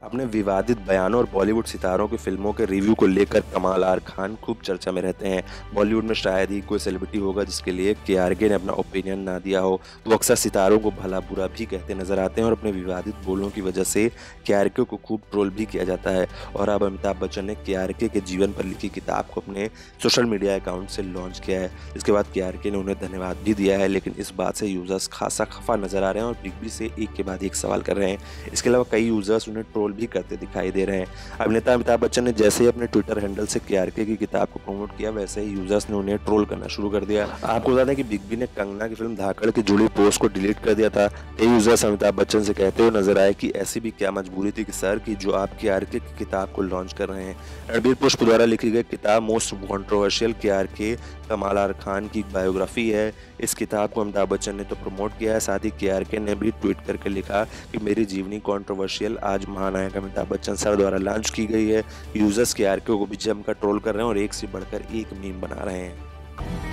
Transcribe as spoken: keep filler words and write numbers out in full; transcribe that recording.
अपने विवादित बयानों और बॉलीवुड सितारों की फिल्मों के रिव्यू को लेकर कमाल आर खान खूब चर्चा में रहते हैं। बॉलीवुड में शायद ही कोई सेलिब्रिटी होगा जिसके लिए केआरके ने अपना ओपिनियन ना दिया हो। वो अक्सर सितारों को भला बुरा भी कहते नजर आते हैं और अपने विवादित बोलों की वजह से केआरके को खूब ट्रोल भी किया जाता है। और अब अमिताभ बच्चन ने केआरके के जीवन पर लिखी किताब को अपने सोशल मीडिया अकाउंट से लॉन्च किया है। इसके बाद केआरके ने उन्हें धन्यवाद भी दिया है, लेकिन इस बात से यूजर्स खासा खफा नजर आ रहे हैं और बिग बी से एक के बाद एक सवाल कर रहे हैं। इसके अलावा कई यूजर्स उन्हें ट्रोल भी करते दिखाई दे रहे हैं। अभिनेता अमिताभ बच्चन ने जैसे ही अपने ट्विटर हैंडल से केआरके की किताब को प्रमोट किया, वैसे ही यूजर्स ने उन्हें ट्रोल करना शुरू कर दिया। आपको बता दें कि बिग बी ने कंगना की फिल्म धाकड़ की जुड़ी पोस्ट को डिलीट कर दिया था। कई यूजर्स अमिताभ बच्चन से कहते हुए नजर आए कि ऐसी भी क्या मजबूरी थी कि सर की जो आप केआरके की किताब को लॉन्च कर रहे हैं। रणबीर पुष्प द्वारा लिखी गई किताब मोस्ट कंट्रोवर्शियल केआरके कमाल आर खान की बायोग्राफी है। इस किताब को अमिताभ बच्चन ने तो प्रमोट किया है, साथ ही केआरके ने भी ट्वीट करके लिखा कि मेरी जीवनी कंट्रोवर्शियल आज महानायक अमिताभ बच्चन सर द्वारा लॉन्च की गई है। यूजर्स केआरके को भी जमकर ट्रोल कर रहे हैं और एक से बढ़कर एक मीम बना रहे हैं।